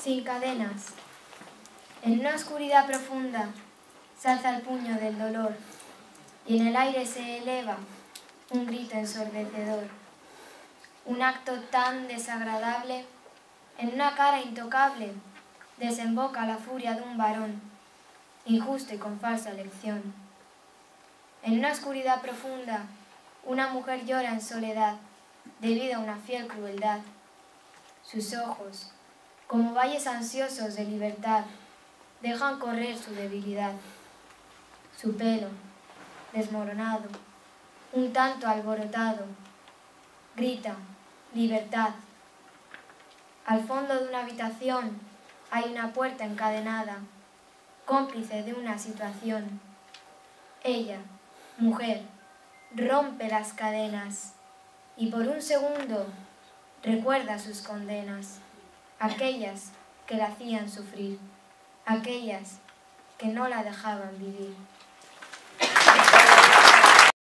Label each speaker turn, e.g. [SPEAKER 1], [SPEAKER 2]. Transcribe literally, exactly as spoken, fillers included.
[SPEAKER 1] sin cadenas. En una oscuridad profunda se alza el puño del dolor y en el aire se eleva un grito ensordecedor. Un acto tan desagradable, en una cara intocable, desemboca la furia de un varón, injusto y con falsa elección. En una oscuridad profunda, una mujer llora en soledad, debido a una fiel crueldad. Sus ojos, como valles ansiosos de libertad, dejan correr su debilidad. Su pelo, desmoronado, un tanto alborotado, grita, libertad. Al fondo de una habitación hay una puerta encadenada, cómplice de una situación. Ella, mujer, rompe las cadenas y por un segundo recuerda sus condenas, aquellas que la hacían sufrir, aquellas que no la dejaban vivir.